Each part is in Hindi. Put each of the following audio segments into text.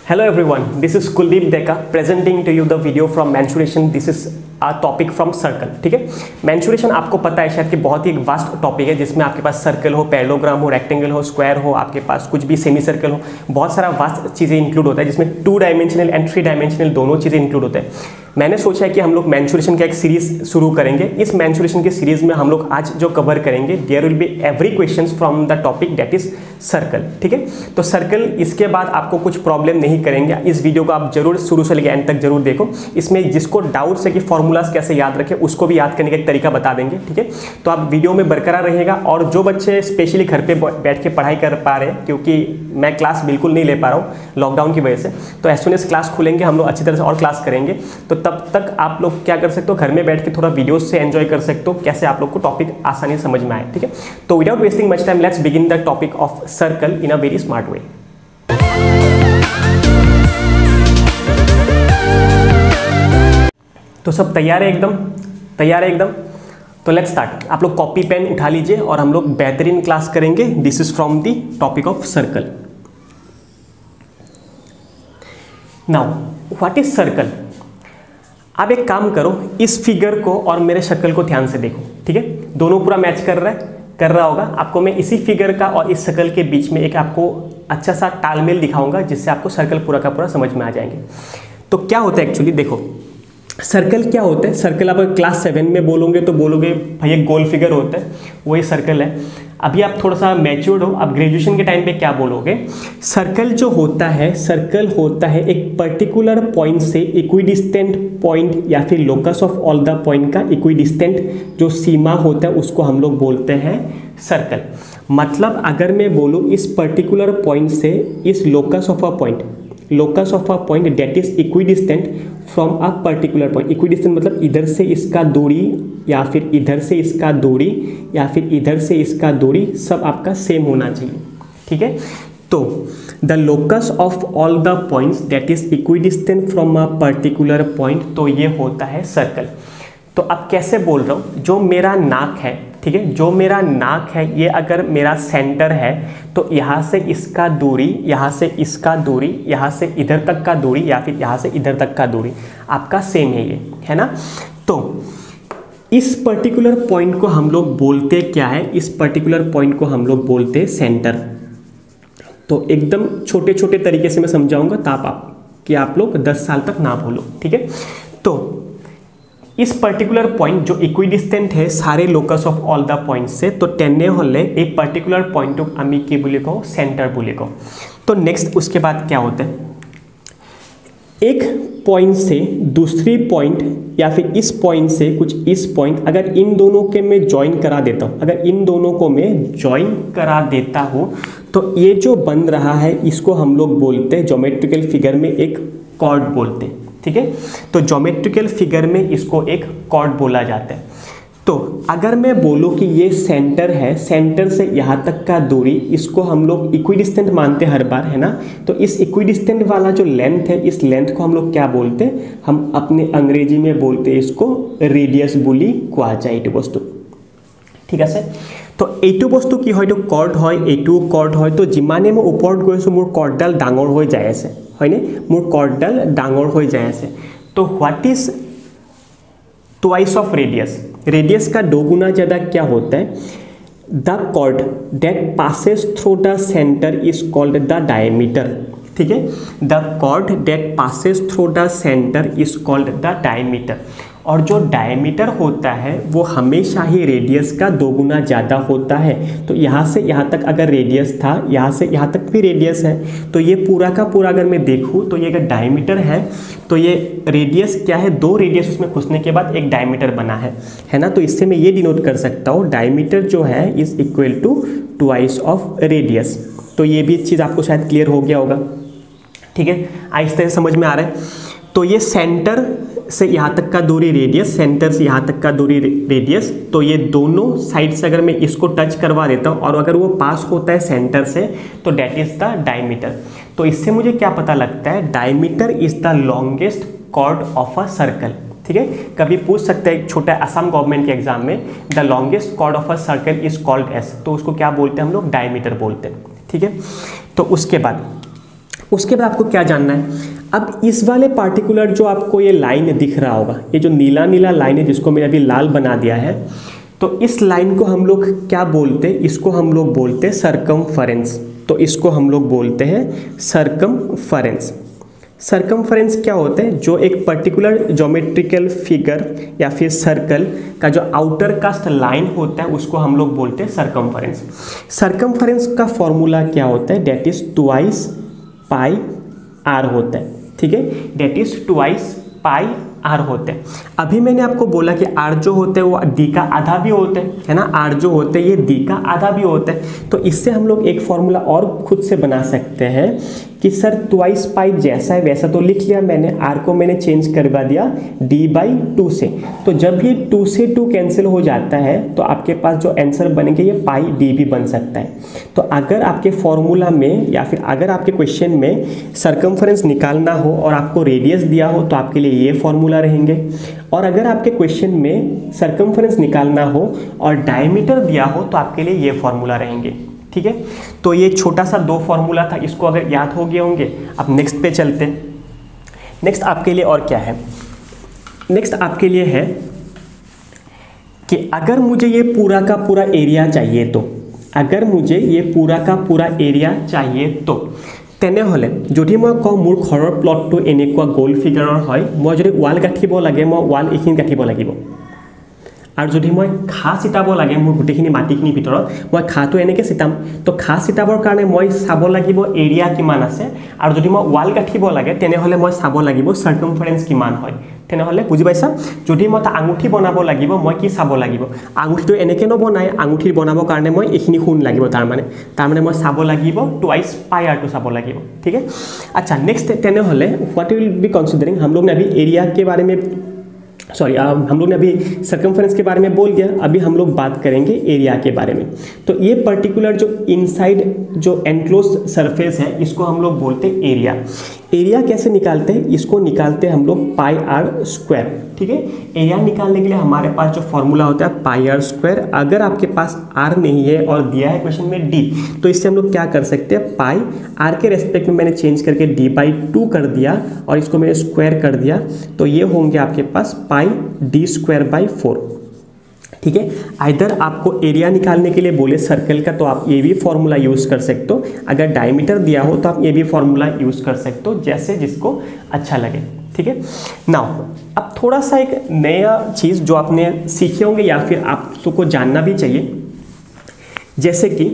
Hello everyone, this is Kuldeep Deka presenting to you the video from mensuration. This is a topic from circle. ठीक है, mensuration आपको पता है शायद कि बहुत ही एक वास्ट टॉपिक है जिसमें आपके पास सर्कल हो, पैरेललोग्राम हो, रेक्टेंगल हो, स्क्वायर हो, आपके पास कुछ भी सेमी सर्कल हो, बहुत सारा वास्ट चीज़ें इंक्लूड होता है जिसमें 2 डायमेंशनल एंड 3 डायमेंशनल दोनों चीज़ें इंक्लूड होते हैं। मैंने सोचा है कि हम लोग मेंसुरेशन का एक सीरीज शुरू करेंगे। इस मेंसुरेशन के सीरीज में हम लोग आज जो कवर करेंगे there will be every questions from the topic that is circle. ठीक है, तो सर्कल इसके बाद आपको कुछ प्रॉब्लम नहीं करेंगे। इस वीडियो को आप जरूर शुरू से लेकर एंड तक जरूर देखो। इसमें जिसको डाउट्स है कि फॉर्मूलाज कैसे याद रखें उसको भी याद करने का एक तरीका बता देंगे। ठीक है, तो आप वीडियो में बरकरार रहिएगा। और जो बच्चे स्पेशली घर पे बैठ के पढ़ाई कर पा रहे हैं, क्योंकि मैं क्लास बिल्कुल नहीं ले पा रहा हूँ लॉकडाउन की वजह से, तो एज सून एज क्लास खुलेंगे हम लोग अच्छी तरह से और क्लास करेंगे। तो तब तक आप लोग क्या कर सकते हो, घर में बैठ के थोड़ा वीडियोस से एंजॉय कर सकते हो, कैसे आप लोग को टॉपिक आसानी से समझ में आए। ठीक है, तो without wasting much time let's begin the topic of circle in a very smart way. तो सब तैयार है एकदम, तैयार है एकदम। तो लेट्स स्टार्ट। आप लोग कॉपी पेन उठा लीजिए और हम लोग बेहतरीन क्लास करेंगे। This is from the topic of circle. Now what is circle. आप एक काम करो, इस फिगर को और मेरे शक्ल को ध्यान से देखो। ठीक है, दोनों पूरा मैच कर रहा होगा। आपको मैं इसी फिगर का और इस शक्ल के बीच में एक आपको अच्छा सा तालमेल दिखाऊंगा जिससे आपको सर्कल पूरा का पूरा समझ में आ जाएंगे। तो क्या होता है एक्चुअली, देखो सर्कल क्या होता है। सर्कल आप क्लास 7 में बोलोगे तो बोलोगे भाई एक गोल फिगर होता है, वही सर्कल है। अभी आप थोड़ा सा मैच्योर्ड हो, आप ग्रेजुएशन के टाइम पे क्या बोलोगे, सर्कल जो होता है, सर्कल होता है एक पर्टिकुलर पॉइंट से इक्विडिस्टेंट पॉइंट या फिर locus of all the point का इक्विडिस्टेंट जो सीमा होता है उसको हम लोग बोलते हैं सर्कल। मतलब अगर मैं बोलूँ इस पर्टिकुलर पॉइंट से is locus of a point that is equidistant from a particular point. Equidistant मतलब इधर से इसका दूरी या फिर इधर से इसका दूरी या फिर इधर से इसका दूरी सब आपका सेम होना चाहिए। ठीक है, तो the locus of all the points that is equidistant from a particular point, तो ये होता है सर्कल। तो अब कैसे बोल रहा हूँ, जो मेरा नाक है, ठीक है, जो मेरा नाक है ये अगर मेरा सेंटर है तो यहाँ से इसका दूरी, यहाँ से इसका दूरी, यहाँ से इधर तक का दूरी या फिर यहाँ से इधर तक का दूरी आपका सेम है, ये है ना। तो इस पर्टिकुलर पॉइंट को हम लोग बोलते क्या है, इस पर्टिकुलर पॉइंट को हम लोग बोलते हैं सेंटर। तो एकदम छोटे छोटे तरीके से मैं समझाऊंगा कि आप लोग 10 साल तक ना भूलो। ठीक है, तो इस पर्टिकुलर पॉइंट जो इक्विडिस्टेंट है सारे locus of all the point से, तो टेन्ने होले एक पर्टिकुलर पॉइंट ऑफ आमी के बोलेको सेंटर बोलेको। तो नेक्स्ट उसके बाद क्या होता है, एक पॉइंट से दूसरी पॉइंट या फिर इस पॉइंट से कुछ इस पॉइंट, अगर इन दोनों के मैं ज्वाइन करा देता हूँ, अगर इन दोनों को मैं ज्वाइन करा देता हूँ तो ये जो बन रहा है इसको हम लोग बोलते हैं ज्योमेट्रिकल फिगर में एक कॉर्ड बोलते हैं। ठीक है, तो ज्योमेट्रिकल फिगर में इसको एक कॉर्ड बोला जाता है। तो अगर मैं बोलूँ कि ये सेंटर है, सेंटर से यहाँ तक का दूरी, इसको हम लोग इक्विडिस्टेंट मानते हैं हर बार, है ना। तो इस इक्विडिस्टेंट वाला जो लेंथ है, इस लेंथ को हम लोग क्या बोलते हैं, हम अपने अंग्रेजी में बोलते हैं इसको रेडियस বুলি কোৱা যায় এইটো বস্তু। ঠিক আছে, তো এইটো বস্তু কি হয়, এইটো কৰ্ড হয়, এইটো কৰ্ড হয়। তো যিমানে মই ওপৰত গৈছোঁ মোৰ কৰ্ডডাল ডাঙৰ হৈ যায় আছে, হয়নে, মোৰ কৰ্ডডাল ডাঙৰ হৈ যায় আছে। তো what is twice of radius, radius का 2 गुना ज़्यादा क्या होता है, the chord that passes through the centre is called the diameter. ठीक है, the chord that passes through the centre is called the diameter. और जो डायमीटर होता है वो हमेशा ही रेडियस का 2 गुना ज़्यादा होता है। तो यहाँ से यहाँ तक अगर रेडियस था, यहाँ से यहाँ तक भी रेडियस है, तो ये पूरा का पूरा अगर मैं देखूँ तो ये अगर डायमीटर है तो ये रेडियस क्या है, 2 रेडियस उसमें घुसने के बाद एक डायमीटर बना है ना। तो इससे मैं ये डिनोट कर सकता हूँ डायमीटर जो है is equal to twice of radius. तो ये भी चीज़ आपको शायद क्लियर हो गया होगा। ठीक है, आहिस्ते से समझ में आ रहा है। तो ये सेंटर से यहाँ तक का दूरी रेडियस, सेंटर से यहाँ तक का दूरी रेडियस, तो ये दोनों साइड से अगर मैं इसको टच करवा देता हूँ और अगर वो पास होता है सेंटर से तो डेट इज द डायमीटर। तो इससे मुझे क्या पता लगता है, diameter is the longest chord of a circle. ठीक है, कभी पूछ सकते हैं छोटा असम गवर्नमेंट के एग्जाम में, the longest chord of a circle is called as, तो उसको क्या बोलते हैं हम लोग, डायमीटर बोलते हैं। ठीक है, तो उसके बाद उसके बाद आपको क्या जानना है, अब इस वाले पार्टिकुलर जो आपको ये लाइन दिख रहा होगा, ये जो नीला नीला लाइन है जिसको मैंने अभी लाल बना दिया है, तो इस लाइन को हम लोग क्या बोलते हैं, इसको हम लोग बोलते हैं सर्कमफरेंस। तो इसको हम लोग बोलते हैं सर्कमफरेंस। सर्कमफरेंस क्या होता है, जो एक पर्टिकुलर ज्योमेट्रिकल फिगर या फिर सर्कल का जो आउटर कास्ट लाइन होता है उसको हम लोग बोलते हैं सर्कमफरेंस। सर्कमफरेंस का फॉर्मूला क्या होता है, that is twice pi r होता है, ठीक है, that is twice pi r होते हैं। अभी मैंने आपको बोला कि आर जो होते हैं वो डी का आधा भी होते हैं, है ना, आर जो होते हैं ये डी का आधा भी होता है। तो इससे हम लोग एक फॉर्मूला और खुद से बना सकते हैं कि सर ट्वाइस पाई जैसा है वैसा तो लिख लिया मैंने, आर को मैंने चेंज करवा दिया d/2 से। तो जब ये 2 से 2 कैंसिल हो जाता है तो आपके पास जो आंसर बनेंगे ये पाई डी भी बन सकता है। तो अगर आपके फॉर्मूला में या फिर अगर आपके क्वेश्चन में सर्कमफरेंस निकालना हो और आपको रेडियस दिया हो तो आपके लिए ये फॉर्मूला रहेंगे, और अगर आपके क्वेश्चन में सर्कमफरेंस निकालना हो और डायमीटर दिया हो तो आपके लिए ये फॉर्मूला रहेंगे, ठीक है। तो ये छोटा सा 2 फॉर्मूला था, इसको अगर याद हो गए होंगे। अब नेक्स्ट पे चलते हैं। नेक्स्ट आपके लिए और क्या है, नेक्स्ट आपके लिए है कि अगर मुझे ये पूरा का पूरा एरिया चाहिए तो, अगर मुझे ये पूरा का पूरा एरिया चाहिए तो তেনেহ'লে যদি মই কওঁ মোৰ ঘৰৰ প্লটটো এনেকুৱা গোল ফিগাৰৰ হয়, মই যদি ৱাল গাঁঠিব লাগে মই ৱাল এইখিনি গাঁঠিব লাগিব, আৰু যদি মই ঘাঁ চিটাব লাগে মোৰ গোটেইখিনি মাটিখিনিৰ ভিতৰত মই ঘাঁটো এনেকৈ চিটাম। তো ঘাঁ চিটাবৰ কাৰণে মই চাব লাগিব এৰিয়া কিমান আছে, আৰু যদি মই ৱাল গাঁঠিব লাগে তেনেহ'লে মই চাব লাগিব সাৰ্কামফাৰেন্স কিমান হয়। তেনেহ'লে বুজি পাইছা, যদি মই এটা আঙুঠি বনাব লাগিব মই কি চাব লাগিব, আঙুঠিটো এনেকৈ নবনাই, আঙুঠি বনাবৰ কাৰণে মই এইখিনি সোণ লাগিব, তাৰমানে মই চাব লাগিব ट्वाइस पाई आरটো চাব লাগিব, ठीक है। अच्छा नेक्स्ट তেনেহ'লে व्हाट विल बी कंसीडरिंग, हम लोग ने अभी एरिया के बारे में हम लोग ने अभी सर्कमफरेंस के बारे में बोल दिया, अभी हम लोग बात करेंगे एरिया के बारे में। तो ये पर्टिकुलर जो इनसाइड जो एनक्लोज सरफेस है इसको हम लोग बोलते हैं एरिया। एरिया कैसे निकालते हैं, इसको निकालते हैं हम लोग पाई आर स्क्वायर, ठीक है। एरिया निकालने के लिए हमारे पास जो फॉर्मूला होता है पाई आर स्क्वायर। अगर आपके पास आर नहीं है और दिया है क्वेश्चन में डी, तो इससे हम लोग क्या कर सकते हैं, पाई आर के रेस्पेक्ट में मैंने चेंज करके d/2 कर दिया और इसको मैंने स्क्वायर कर दिया, तो ये होंगे आपके पास पाई d²/4, ठीक है। आइदर आपको एरिया निकालने के लिए बोले सर्कल का तो आप ये भी फॉर्मूला यूज़ कर सकते हो, अगर डायमीटर दिया हो तो आप ये भी फॉर्मूला यूज़ कर सकते हो, जैसे जिसको अच्छा लगे, ठीक है। नाउ अब थोड़ा सा एक नया चीज़ जो आपने सीखे होंगे या फिर आपको जानना भी चाहिए, जैसे कि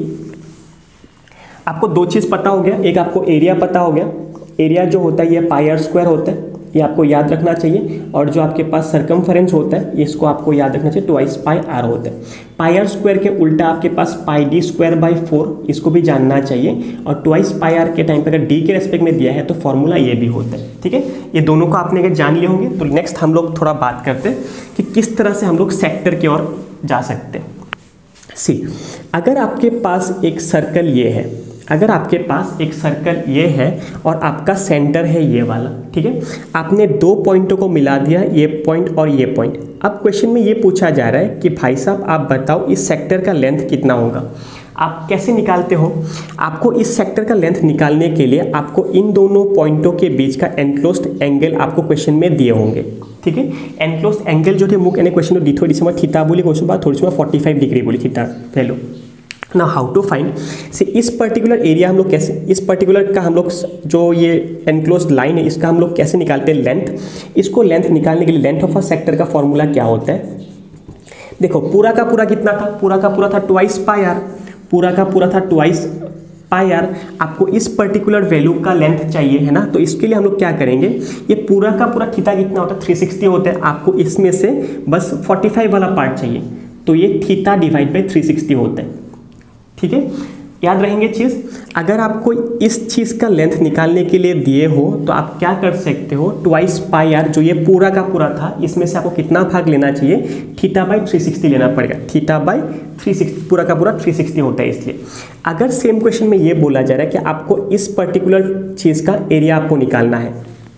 आपको 2 चीज़ पता हो गया, एक आपको एरिया पता हो गया, एरिया जो होता है ये पाई आर स्क्वायर होता है, ये आपको याद रखना चाहिए, और जो आपके पास सर्कमफरेंस होता है इसको आपको याद रखना चाहिए, ट्वाइस पाई आर होता है। पाई आर स्क्वायर के उल्टा आपके पास पाई d²/4, इसको भी जानना चाहिए, और ट्वाइस पाई आर के टाइम पर अगर डी के रेस्पेक्ट में दिया है तो फॉर्मूला ये भी होता है, ठीक है। ये दोनों को आपने अगर जान लिए होंगे तो नेक्स्ट हम लोग थोड़ा बात करते हैं कि किस तरह से हम लोग सेक्टर की ओर जा सकते हैं। सी, अगर आपके पास एक सर्कल ये है, अगर आपके पास एक सर्कल ये है और आपका सेंटर है ये वाला, ठीक है, आपने 2 पॉइंटों को मिला दिया, ये पॉइंट और ये पॉइंट। अब क्वेश्चन में ये पूछा जा रहा है कि भाई साहब आप बताओ इस सेक्टर का लेंथ कितना होगा। आप कैसे निकालते हो, आपको इस सेक्टर का लेंथ निकालने के लिए आपको इन दोनों पॉइंटों के बीच का एनक्लोज्ड एंगल आपको क्वेश्चन में दिए होंगे, ठीक है। एनक्लोज्ड एंगल जो মোক এনে क्वेश्चन দি থৈ দিছে, মই থিতা বুলি কৈছোঁ বা ধৰিছোঁ মই 45 ডিগ্री বুলি থিতাৰ ভ্যালু। ना हाउ टू फाइंड से इस पर्टिकुलर एरिया हम लोग कैसे, इस पर्टिकुलर का हम लोग जो ये एनक्लोज्ड लाइन है इसका हम लोग कैसे निकालते हैं लेंथ। इसको लेंथ निकालने के लिए लेंथ ऑफ अ सेक्टर का फॉर्मूला क्या होता है, देखो पूरा का पूरा कितना था, पूरा का पूरा था ट्वाइस पाई आर, पूरा का पूरा था ट्वाइस पाई आर। आपको इस पर्टिकुलर वैल्यू का लेंथ चाहिए है ना, तो इसके लिए हम लोग क्या करेंगे, ये पूरा का पूरा थीटा कितना होता है 360 होता है, आपको इसमें से बस 45 वाला पार्ट चाहिए, तो ये थीटा / 360 होता है, ठीक है। याद रहेंगे चीज़, अगर आपको इस चीज़ का लेंथ निकालने के लिए दिए हो तो आप क्या कर सकते हो, ट्वाइस पाई आर जो ये पूरा का पूरा था इसमें से आपको कितना भाग लेना चाहिए, θ/360 लेना पड़ेगा, θ/360 पूरा का पूरा 360 होता है। इसलिए अगर सेम क्वेश्चन में ये बोला जा रहा है कि आपको इस पर्टिकुलर चीज़ का एरिया आपको निकालना है,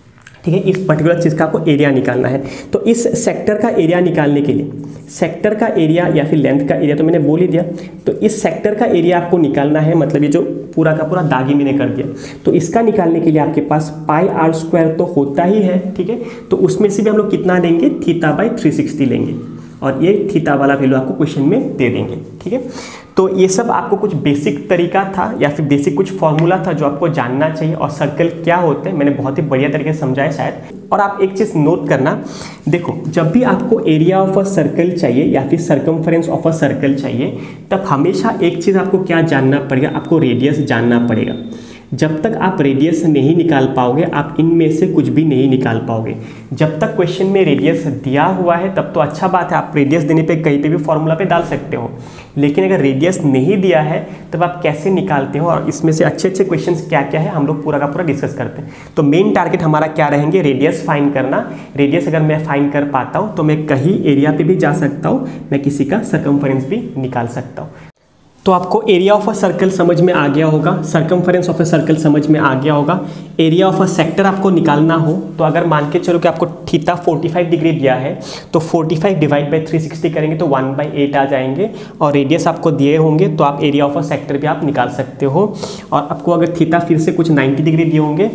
ठीक है, इस पर्टिकुलर चीज़ का आपको एरिया निकालना है। तो इस सेक्टर का एरिया निकालने के लिए, सेक्टर का एरिया या फिर लेंथ का एरिया तो मैंने बोल ही दिया, तो इस सेक्टर का एरिया आपको निकालना है, मतलब ये जो पूरा का पूरा दागी मैंने कर दिया, तो इसका निकालने के लिए आपके पास पाई आर स्क्वायर तो होता ही है, ठीक है। तो उसमें से भी हम लोग कितना लेंगे, थीटा बाई 360 लेंगे, और ये थीटा वाला वैल्यू आपको क्वेश्चन में दे देंगे, ठीक है। तो ये सब आपको कुछ बेसिक तरीका था या फिर बेसिक कुछ फॉर्मूला था जो आपको जानना चाहिए, और सर्कल क्या होते हैं मैंने बहुत ही बढ़िया तरीके से समझाया शायद। और आप एक चीज़ नोट करना, देखो जब भी आपको एरिया ऑफ अ सर्कल चाहिए या फिर सर्कमफरेंस ऑफ अ सर्कल चाहिए, तब हमेशा एक चीज़ आपको क्या जानना पड़ेगा, आपको रेडियस जानना पड़ेगा। जब तक आप रेडियस नहीं निकाल पाओगे, आप इनमें से कुछ भी नहीं निकाल पाओगे। जब तक क्वेश्चन में रेडियस दिया हुआ है तब तो अच्छा बात है, आप रेडियस देने पे कहीं पे भी फॉर्मूला पे डाल सकते हो, लेकिन अगर रेडियस नहीं दिया है तब आप कैसे निकालते हो, और इसमें से अच्छे अच्छे क्वेश्चंस क्या क्या है हम लोग पूरा का पूरा डिस्कस करते हैं। तो मेन टारगेट हमारा क्या रहेंगे, रेडियस फाइंड करना। रेडियस अगर मैं फाइंड कर पाता हूँ तो मैं कहीं एरिया पे भी जा सकता हूँ, मैं किसी का सर्कमफरेंस भी निकाल सकता हूँ। तो आपको एरिया ऑफ अ सर्कल समझ में आ गया होगा, सर्कमफरेंस ऑफ अ सर्कल समझ में आ गया होगा। एरिया ऑफ अ सेक्टर आपको निकालना हो तो अगर मान के चलो कि आपको थीटा 45 डिग्री दिया है, तो 45 डिवाइड बाई 360 करेंगे तो 1/8 आ जाएंगे, और रेडियस आपको दिए होंगे तो आप एरिया ऑफ अ सेक्टर भी आप निकाल सकते हो। और आपको अगर थीटा फिर से कुछ 90 डिग्री दिए होंगे,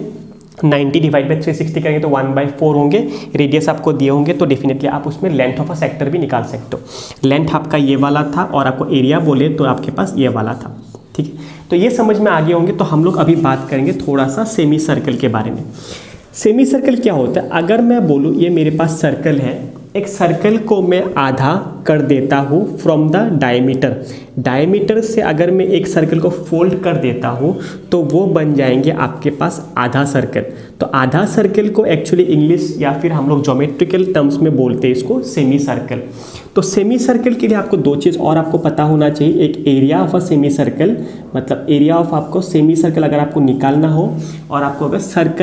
90 डिवाइड बाई 360 करेंगे तो 1/4 होंगे, रेडियस आपको दिए होंगे, तो डेफिनेटली आप उसमें लेंथ ऑफ अ सेक्टर भी निकाल सकते हो। लेंथ आपका ये वाला था और आपको एरिया बोले तो आपके पास ये वाला था, ठीक है। तो ये समझ में आ गए होंगे। तो हम लोग अभी बात करेंगे थोड़ा सा सेमी सर्कल के बारे में। सेमी सर्कल क्या होता है, अगर मैं बोलूँ ये मेरे पास सर्कल है, एक सर्कल को मैं आधा कर देता हूँ फ्रॉम द डायमीटर। डायमीटर से अगर मैं एक सर्कल को फोल्ड कर देता हूँ तो वो बन जाएंगे आपके पास आधा सर्कल। तो आधा सर्कल को एक्चुअली इंग्लिश या फिर हम लोग ज्योमेट्रिकल टर्म्स में बोलते हैं इसको सेमी सर्कल। तो सेमी सर्कल के लिए आपको दो चीज़ और आपको पता होना चाहिए, एक area of a semi circle, मतलब एरिया ऑफ आपको सेमी सर्कल अगर आपको निकालना हो, और आपको अगर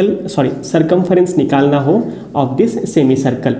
सर्कमफरेंस निकालना हो of this semi circle,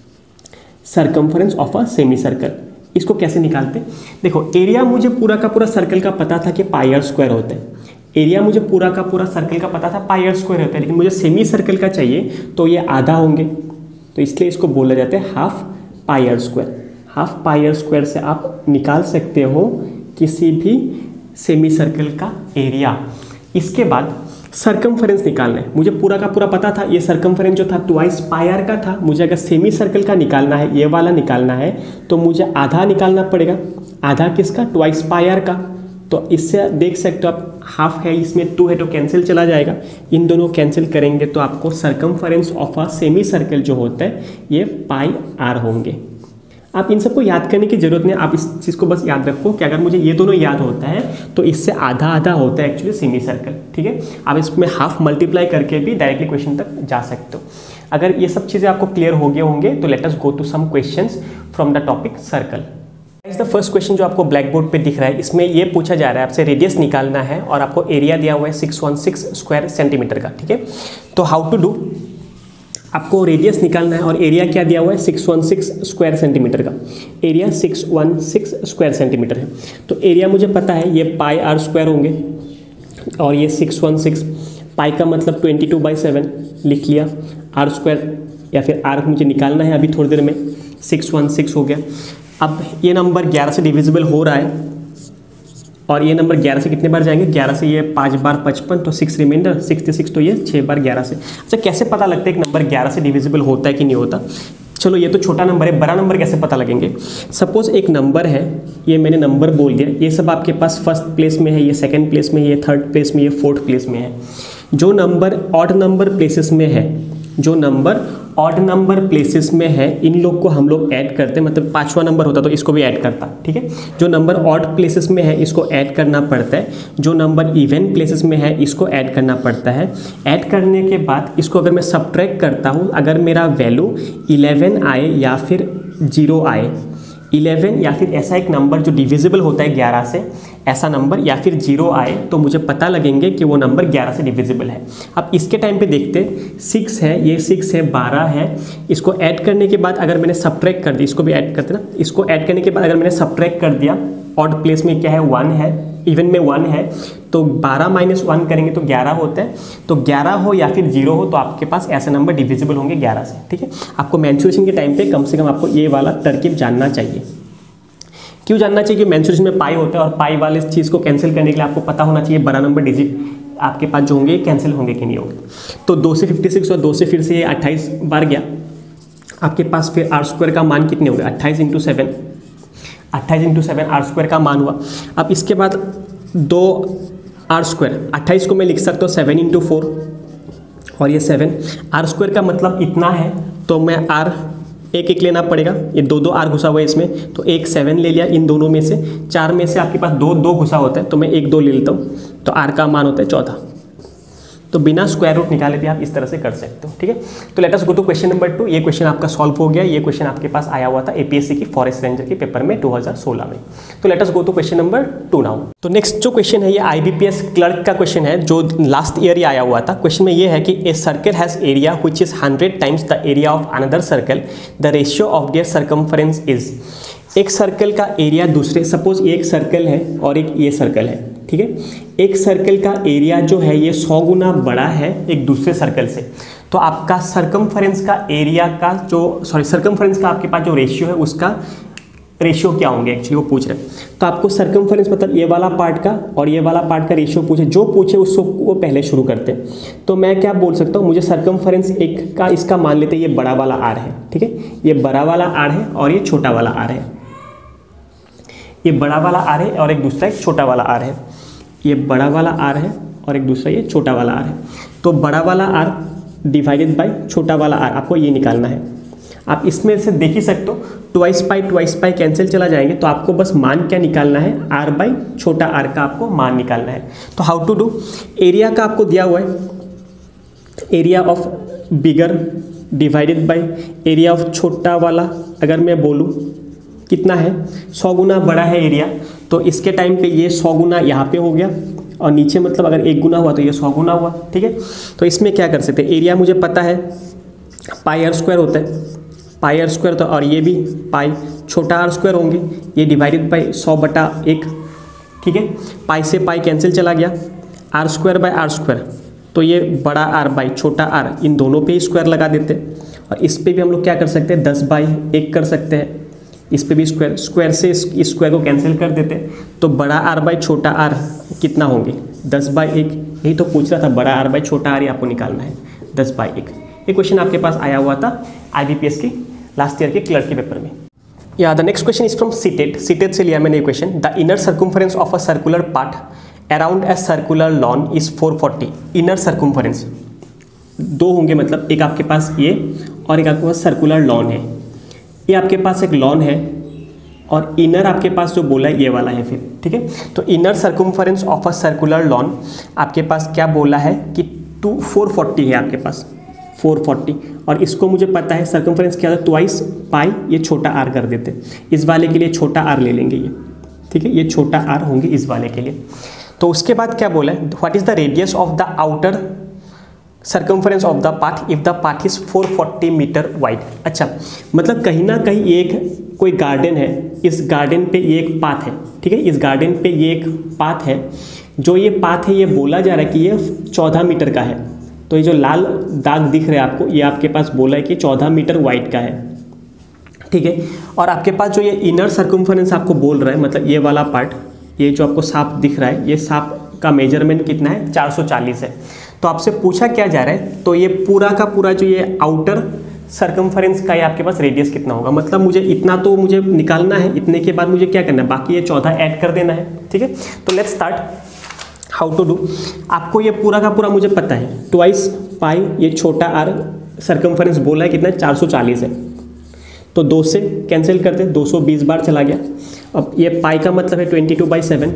circumference of a semi circle. इसको कैसे निकालते, देखो एरिया मुझे पूरा का पूरा सर्कल का पता था कि पाई आर स्क्वायर होता है, एरिया मुझे पूरा का पूरा सर्कल का पता था पाई आर स्क्वायर होता है, लेकिन मुझे सेमी सर्कल का चाहिए तो ये आधा होंगे, तो इसलिए इसको बोला जाता है half pi r square. Half pi r square से आप निकाल सकते हो किसी भी सेमी सर्कल का एरिया। इसके बाद सर्कमफरेंस निकालना है, मुझे पूरा का पूरा पता था ये सर्कमफरेंस जो था ट्वाइस पाई आर का था, मुझे अगर सेमी सर्कल का निकालना है, ये वाला निकालना है, तो मुझे आधा निकालना पड़ेगा। आधा किसका, ट्वाइस पाई आर का। तो इससे देख सकते हो आप हाफ है, इसमें 2 है तो कैंसिल चला जाएगा, इन दोनों कैंसिल करेंगे तो आपको circumference of a semi circle जो होता है ये पाई आर होंगे। आप इन सबको याद करने की जरूरत नहीं, आप इस चीज़ को बस याद रखो कि अगर मुझे ये दोनों याद होता है तो इससे आधा आधा होता है एक्चुअली सेमी सर्कल, ठीक है। आप इसमें हाफ मल्टीप्लाई करके भी डायरेक्टली क्वेश्चन तक जा सकते हो। अगर ये सब चीज़ें आपको क्लियर हो गए होंगे तो let us go to some questions from the topic circle. Is the first question जो आपको ब्लैक बोर्ड पे दिख रहा है, इसमें ये पूछा जा रहा है आपसे रेडियस निकालना है और आपको एरिया दिया हुआ है 616 स्क्वायर सेंटीमीटर का, ठीक है। तो हाउ टू डू, आपको रेडियस निकालना है और एरिया क्या दिया हुआ है 616 स्क्वायर सेंटीमीटर का, एरिया 616 स्क्वायर सेंटीमीटर है। तो एरिया मुझे पता है ये पाई आर स्क्वायर होंगे और ये 616, पाई का मतलब 22/7 लिख लिया, आर स्क्वायर या फिर आर मुझे निकालना है अभी थोड़ी देर में, 616 हो गया। अब ये नंबर 11 से डिविजिबल हो रहा है और ये नंबर 11 से कितने बार जाएंगे, 11 से ये 5 बार 55, तो 6 रिमाइंडर 66, तो ये 6 बार 11 से। अच्छा कैसे पता लगता है एक नंबर 11 से डिविजिबल होता है कि नहीं होता, चलो ये तो छोटा नंबर है, बड़ा नंबर कैसे पता लगेंगे। सपोज एक नंबर है, ये मैंने नंबर बोल दिया, ये सब आपके पास फर्स्ट प्लेस में है, ये सेकंड प्लेस में है, ये थर्ड प्लेस में, ये फोर्थ प्लेस में है। जो नंबर ऑड नंबर प्लेसेस में है, जो नंबर ऑड नंबर प्लेसेस में है, इन लोग को हम लोग ऐड करते हैं, मतलब 5वां नंबर होता तो इसको भी ऐड करता, ठीक है। जो नंबर ऑड प्लेसेस में है इसको ऐड करना पड़ता है, जो नंबर इवन प्लेसेस में है इसको ऐड करना पड़ता है। ऐड करने के बाद इसको अगर मैं सब्ट्रैक्ट करता हूँ, अगर मेरा वैल्यू 11 आए या फिर 0 आए, 11 या फिर ऐसा एक नंबर जो डिविजिबल होता है 11 से, ऐसा नंबर या फिर 0 आए तो मुझे पता लगेंगे कि वो नंबर 11 से डिविजिबल है। अब इसके टाइम पे देखते, 6 है, ये 6 है, 12 है, इसको ऐड करने के बाद अगर मैंने सब्ट्रैक्ट कर दिया, इसको भी ऐड करते ना, इसको ऐड करने के बाद अगर मैंने सब्ट्रैक्ट कर दिया, ऑड प्लेस में क्या है 1 है, इवन में 1 है तो 12 माइनस 1 करेंगे तो 11 होता है। तो 11 हो या फिर 0 हो तो आपके पास ऐसे नंबर डिविजिबल होंगे 11 से, ठीक है। आपको मेंस्ट्रुएशन के टाइम पे कम से कम आपको ये वाला तरकीब जानना चाहिए। क्यों जानना चाहिए? मेंस्ट्रुएशन में पाई होता है और पाई वाले चीज़ को कैंसिल करने के लिए आपको पता होना चाहिए बड़ा नंबर डिजिट आपके पास जो होंगे कैंसिल होंगे कि नहीं होंगे। तो 2 से 56 और 2 से फिर से 28 बार गया, आपके पास फिर आर स्क्वायर का मान कितने हो गए? 28 इंटू 7, 28 इंटू 7 आर स्क्वायर का मान हुआ। अब इसके बाद 2 आर स्क्वायर, 28 को मैं लिख सकता हूँ 7 इंटू 4 और ये 7 आर स्क्वायर का मतलब इतना है तो मैं आर एक एक लेना पड़ेगा। ये 2 आर घुसा हुआ है इसमें तो एक 7 ले लिया इन दोनों में से, 4 में से आपके पास 2 घुसा होता है तो मैं 1 2 ले लेता हूँ तो आर का मान होता है 14। तो बिना स्क्वायर रूट निकाले भी आप इस तरह से कर सकते हो, ठीक है। तो let us go to question number 2। ये क्वेश्चन आपका सॉल्व हो गया। ये क्वेश्चन आपके पास आया हुआ था एपीएससी की फॉरेस्ट रेंजर के पेपर में 2016 में। तो let us go to question number 2 now. तो नेक्स्ट जो क्वेश्चन है ये आईबीपीएस क्लर्क का क्वेश्चन है जो लास्ट ईयर ही आया हुआ था। क्वेश्चन में ये है कि a circle has area which is 100 times the area of another circle, the ratio of their circumference is. एक सर्कल का एरिया दूसरे, सपोज एक सर्कल है और एक ये सर्कल है, ठीक है। एक सर्कल का एरिया जो है ये 100 गुना बड़ा है एक दूसरे सर्कल से, तो आपका सर्कमफरेंस का एरिया का जो सर्कमफरेंस का आपके पास जो रेशियो है उसका रेशियो क्या होंगे एक्चुअली वो पूछ रहे हैं। तो आपको सर्कमफरेंस मतलब ये वाला पार्ट का और ये वाला पार्ट का रेशियो पूछे, जो पूछे उसको वो पहले शुरू करते हैं। तो मैं क्या बोल सकता हूँ, मुझे सर्कमफरेंस एक का इसका मान लेते हैं ये बड़ा वाला आर है, ठीक है। ये बड़ा वाला आर है और ये छोटा वाला आर है, ये बड़ा वाला आर है और एक दूसरा एक छोटा वाला आर है। ये बड़ा वाला आर है और एक दूसरा ये छोटा वाला आर है। तो बड़ा वाला आर डिवाइडेड बाय छोटा वाला आर, आपको ये निकालना है। आप इसमें से देख ही सकते हो ट्वाइस पाई कैंसिल चला जाएंगे तो आपको बस मान क्या निकालना है, आर बाई छोटा आर का आपको मान निकालना है। तो हाउ टू डू, एरिया का आपको दिया हुआ है area of bigger divided by area of छोटा वाला। अगर मैं बोलूँ कितना है, 100 गुना बड़ा है एरिया, तो इसके टाइम पे ये 100 गुना यहाँ पे हो गया और नीचे मतलब अगर 1 गुना हुआ तो ये 100 गुना हुआ, ठीक है। तो इसमें क्या कर सकते हैं, एरिया मुझे पता है पाई आर स्क्वायर होता है, पाई आर स्क्वायर, तो और ये भी पाई छोटा आर स्क्वायर होंगे, ये डिवाइडेड बाई 100/1, ठीक है। पाई से पाई कैंसिल चला गया, r square by r square, तो ये बड़ा आर बाई छोटा आर, इन दोनों पे ही स्क्वायर लगा देते हैं। और इस पे भी हम लोग क्या कर सकते हैं, 10/1 कर सकते हैं, इस पे भी स्क्वायर से इस स्क्वायर को कैंसिल कर देते हैं। तो बड़ा आर बाई छोटा आर कितना होंगे, 10/1। यही तो पूछ रहा था, बड़ा आर बाई छोटा आर ही आपको निकालना है, 10/1। ये क्वेश्चन आपके पास आया हुआ था आईबीपीएस की लास्ट ईयर के क्लर्क के पेपर में। या the next question is from CTET. CTET से लिया मैंने ये question. The inner circumference of a circular part around a circular lawn is 440। Inner circumference 2 होंगे, मतलब एक आपके पास ये और एक आपके पास सर्कुलर लॉन है। ये आपके पास एक लॉन है और इनर आपके पास जो बोला है ये वाला है फिर, ठीक है। तो inner circumference of a circular lawn आपके पास क्या बोला है कि 440 है आपके पास, 440। और इसको मुझे पता है सर्कमफरेंस क्या होता है, ट्वाइस पाई, ये छोटा आर कर देते। इस वाले के लिए छोटा आर ले लेंगे ये, ठीक है, ये छोटा आर होंगे इस वाले के लिए। तो उसके बाद क्या बोला है, what is the radius of the outer circumference of the path if the path is 440 metre wide. अच्छा, मतलब कहीं ना कहीं एक कोई गार्डन है, इस गार्डन पे ये एक पाथ है, ठीक है, इस गार्डन पे ये एक पाथ है, जो ये पाथ है ये बोला जा रहा है कि ये 14 मीटर का है। तो ये जो लाल दाग दिख रहा है आपको, ये आपके पास बोला है कि 14 मीटर वाइड का है, ठीक है। और आपके पास जो ये इनर सर्कमफरेंस आपको बोल रहा है, मतलब ये वाला पार्ट, ये जो आपको सांप दिख रहा है, ये सांप का मेजरमेंट कितना है, 440 है। तो आपसे पूछा क्या जा रहा है, तो ये पूरा का पूरा जो ये आउटर सर्कमफरेंस का ये आपके पास रेडियस कितना होगा, मतलब मुझे इतना तो मुझे निकालना है, इतने के बाद मुझे क्या करना है, बाकी ये 14 ऐड कर देना है, ठीक है। तो let's start how to do. आपको ये पूरा का पूरा मुझे पता है, ट्वाइस पाई, ये छोटा आर सर्कमफरेंस बोला है कितना है, 440 है। तो 2 से कैंसिल करते, 220 बार चला गया। अब ये पाई का मतलब है 22/7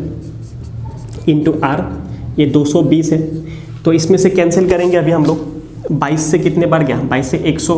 इंटू आर, ये 220 है। तो इसमें से कैंसिल करेंगे अभी हम लोग, 22 से कितने बार गया, 22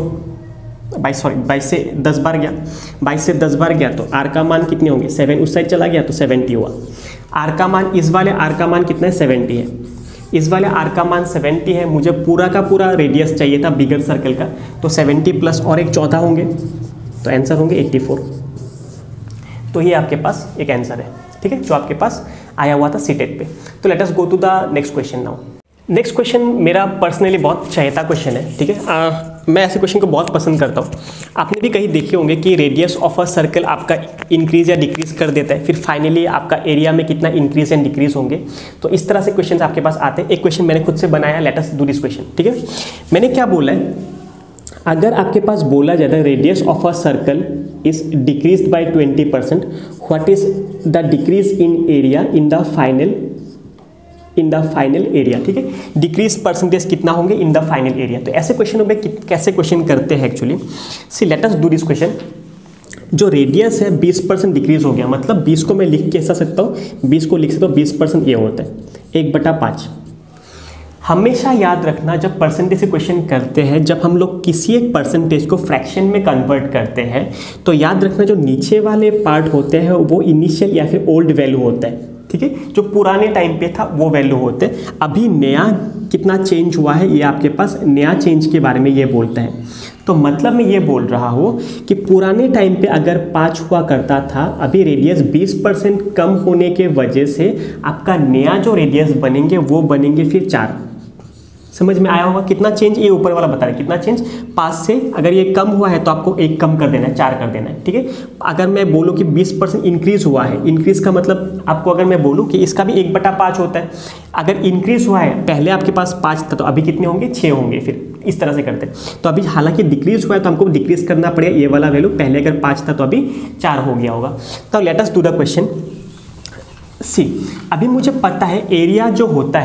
से 10 बार गया, 22 से 10 बार गया, तो आर का मान कितने होंगे, 7 उस साइड चला गया तो 70 हुआ। आर का मान, इस वाले आर का मान कितना है, 70 है। इस वाले आर का मान 70 है, मुझे पूरा का पूरा रेडियस चाहिए था बिगर सर्कल का, तो 70 प्लस और एक 14 होंगे, तो आंसर होंगे 84। तो ये आपके पास एक आंसर है, ठीक है, जो आपके पास आया हुआ था सीटेट पे। तो let us go to the next question now. Next question मेरा पर्सनली बहुत चाहता क्वेश्चन है, ठीक है। मैं ऐसे क्वेश्चन को बहुत पसंद करता हूँ। आपने भी कहीं देखे होंगे कि रेडियस ऑफ अ सर्कल आपका इंक्रीज या डिक्रीज कर देता है, फिर फाइनली आपका एरिया में कितना इंक्रीज एंड डिक्रीज होंगे। तो इस तरह से क्वेश्चन आपके पास आते हैं। एक क्वेश्चन मैंने खुद से बनाया, let us do this question, ठीक है। मैंने क्या बोला है, अगर आपके पास बोला जाता है radius of a circle is decrease by 20%, what is the decrease in area in the final area, ठीक है। डिक्रीज परसेंटेज कितना होंगे इन द फाइनल एरिया। तो ऐसे क्वेश्चनों में कैसे क्वेश्चन करते हैं actually, see let us do this question. जो रेडियस है 20% डिक्रीज हो गया, मतलब 20 को मैं लिख के ऐसा सकता हूँ, 20 को लिख सकता हूँ, 20% ये होता है 1/5। हमेशा याद रखना जब परसेंटेज से क्वेश्चन करते हैं, जब हम लोग किसी एक परसेंटेज को फ्रैक्शन में कन्वर्ट करते हैं, तो याद रखना जो नीचे वाले पार्ट होते हैं वो इनिशियल या फिर ओल्ड वैल्यू होता है, ठीक है। जो पुराने टाइम पे था वो वैल्यू होते हैं। अभी नया कितना चेंज हुआ है ये आपके पास नया चेंज के बारे में ये बोलता है। तो मतलब मैं ये बोल रहा हूँ कि पुराने टाइम पे अगर 5 हुआ करता था, अभी रेडियस 20% कम होने के वजह से आपका नया जो रेडियस बनेंगे वो बनेंगे फिर 4। समझ में आया होगा कितना चेंज ये ऊपर वाला बता रहा है, कितना चेंज 5 से अगर ये कम हुआ है तो आपको 1 कम कर देना है, 4 कर देना है, ठीक है। अगर मैं बोलूँ कि 20% इंक्रीज हुआ है, इंक्रीज का मतलब आपको अगर मैं बोलूँ कि इसका भी 1/5 होता है। अगर इंक्रीज हुआ है, पहले आपके पास 5 था तो अभी कितने होंगे, 6 होंगे, फिर इस तरह से करते हैं। तो अभी हालांकि डिक्रीज हुआ है तो हमको डिक्रीज करना पड़ेगा ये वाला वैल्यू, पहले अगर 5 था तो अभी 4 हो गया होगा। तो let us do the question. See अभी मुझे पता है एरिया जो होता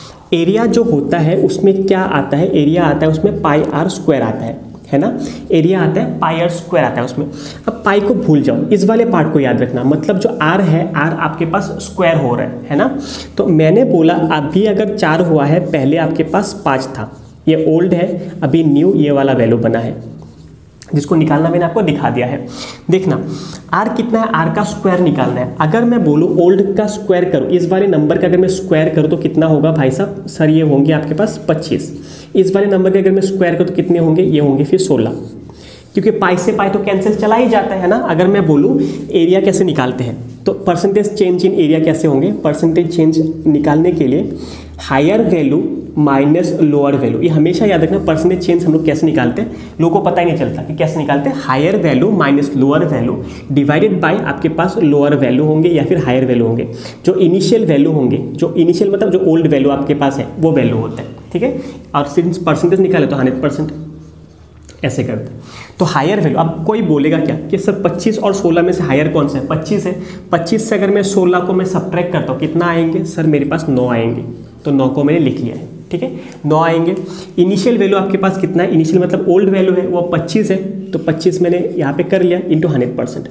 है उसमें क्या आता है, एरिया आता है उसमें पाई आर स्क्वायर आता है ना। एरिया आता है पाई आर स्क्वायर आता है उसमें। अब पाई को भूल जाओ, इस वाले पार्ट को याद रखना, मतलब जो आर है, आर आपके पास स्क्वायर हो रहा है ना। तो मैंने बोला अभी अगर 4 हुआ है, पहले आपके पास 5 था, ये ओल्ड है, अभी न्यू ये वाला वैल्यू बना है, जिसको निकालना मैंने आपको दिखा दिया है। देखना आर कितना है, आर का स्क्वायर निकालना है। अगर मैं बोलूँ ओल्ड का स्क्वायर करो, इस वाले नंबर का अगर मैं स्क्वायर करूँ तो कितना होगा भाई साहब, सर ये होंगे आपके पास 25। इस वाले नंबर का अगर मैं स्क्वायर करूँ तो कितने होंगे, ये होंगे फिर 16, क्योंकि पाई से पाई तो कैंसिल चला ही जाता है ना। अगर मैं बोलूँ एरिया कैसे निकालते हैं, तो परसेंटेज चेंज इन एरिया कैसे होंगे, परसेंटेज चेंज निकालने के लिए higher value minus lower value, ये हमेशा याद रखना। परसेंटेज चेंज हम लोग कैसे निकालते हैं, लोगों को पता ही नहीं चलता कि कैसे निकालते हैं। Higher value minus lower value divided by आपके पास लोअर वैल्यू होंगे या फिर हायर वैल्यू होंगे। जो इनिशियल वैल्यू होंगे, जो इनिशियल मतलब जो ओल्ड वैल्यू आपके पास है वो वैल्यू होता है, ठीक है। और सिंस परसेंटेज निकाले तो 100% ऐसे करते हैं। तो हायर वैल्यू, अब कोई बोलेगा क्या कि सर 25 और 16 में से हायर कौन सा है, 25 है। 25 से अगर मैं 16 को मैं सब्ट्रैक्ट करता हूँ कितना आएंगे, सर मेरे पास 9 आएंगे, तो 9 को मैंने लिख लिया है, ठीक है, 9 आएंगे। इनिशियल वैल्यू आपके पास कितना है, इनिशियल मतलब ओल्ड वैल्यू है वो 25 है, तो 25 मैंने यहाँ पे कर लिया इंटू 100%।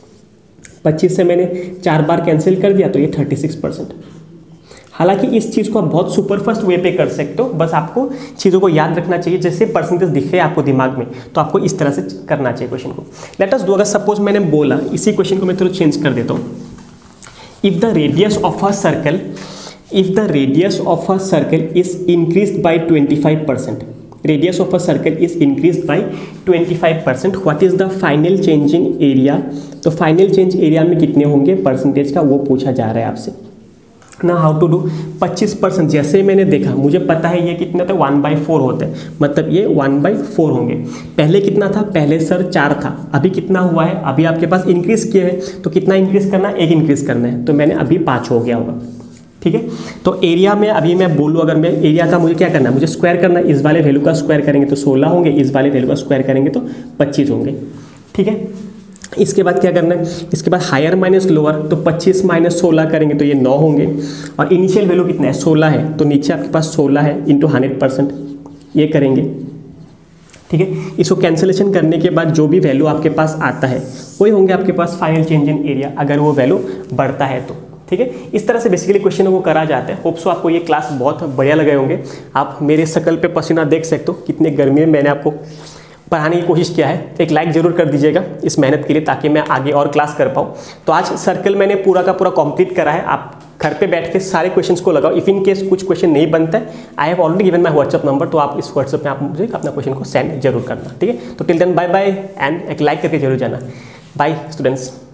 25 से मैंने 4 बार कैंसिल कर दिया तो ये 36%। हालांकि इस चीज़ को आप बहुत सुपरफास्ट वे पे कर सकते हो, बस आपको चीज़ों को याद रखना चाहिए। जैसे परसेंटेज दिखे आपको दिमाग में तो आपको इस तरह से करना चाहिए क्वेश्चन को। लेट अस डू, अगर सपोज मैंने बोला, इसी क्वेश्चन को मैं थोड़ा चेंज कर देता हूँ। If the radius of a circle is increased by 25%, radius of a circle is increased by 25%, what is the final change in area। तो फाइनल चेंज एरिया में कितने होंगे परसेंटेज का, वो पूछा जा रहा है आपसे ना। How to do, 25%। जैसे मैंने देखा, मुझे पता है ये कितना था, 1/4 होता है, मतलब ये 1/4 होंगे। पहले कितना था, पहले सर 4 था, अभी कितना हुआ है, अभी आपके पास इंक्रीज किया है, तो कितना इंक्रीज करना है, 1 इंक्रीज करना है, तो मैंने अभी 5 हो गया होगा, ठीक है। तो एरिया में अभी मैं बोलूँ, अगर मैं एरिया का मुझे क्या करना है, मुझे स्क्वायर करना है। इस वाले वैल्यू का स्क्वायर करेंगे तो 16 होंगे, इस वाले वैल्यू का स्क्वायर करेंगे तो 25 होंगे, ठीक है। इसके बाद क्या करना है, इसके बाद हायर माइनस लोअर, तो 25 माइनस 16 करेंगे तो ये 9 होंगे। और इनिशियल वैल्यू कितना है, 16 है, तो नीचे आपके पास 16 है इंटू 100%, ये करेंगे, ठीक है। इसको कैंसिलेशन करने के बाद जो भी वैल्यू आपके पास आता है वही होंगे आपके पास फाइनल चेंज इन एरिया, अगर वो वैल्यू बढ़ता है तो, ठीक है। इस तरह से बेसिकली क्वेश्चनों को करा जाता है। होप सो आपको ये क्लास बहुत बढ़िया लगे होंगे। आप मेरे शकल पे पसीना देख सकते हो, कितने गर्मी में मैंने आपको पढ़ाने की कोशिश किया है। एक लाइक ज़रूर कर दीजिएगा इस मेहनत के लिए, ताकि मैं आगे और क्लास कर पाऊँ। तो आज सर्कल मैंने पूरा का पूरा कंप्लीट करा है। आप घर पे बैठ के सारे क्वेश्चंस को लगाओ। इफ़ इन केस कुछ क्वेश्चन नहीं बनता है, I have already given my WhatsApp number, तो आप इस व्हाट्सअप में आप मुझे अपना क्वेश्चन को सेंड जरूर करना, ठीक है। तो till then bye bye, and एक लाइक करके जरूर जाना। Bye students.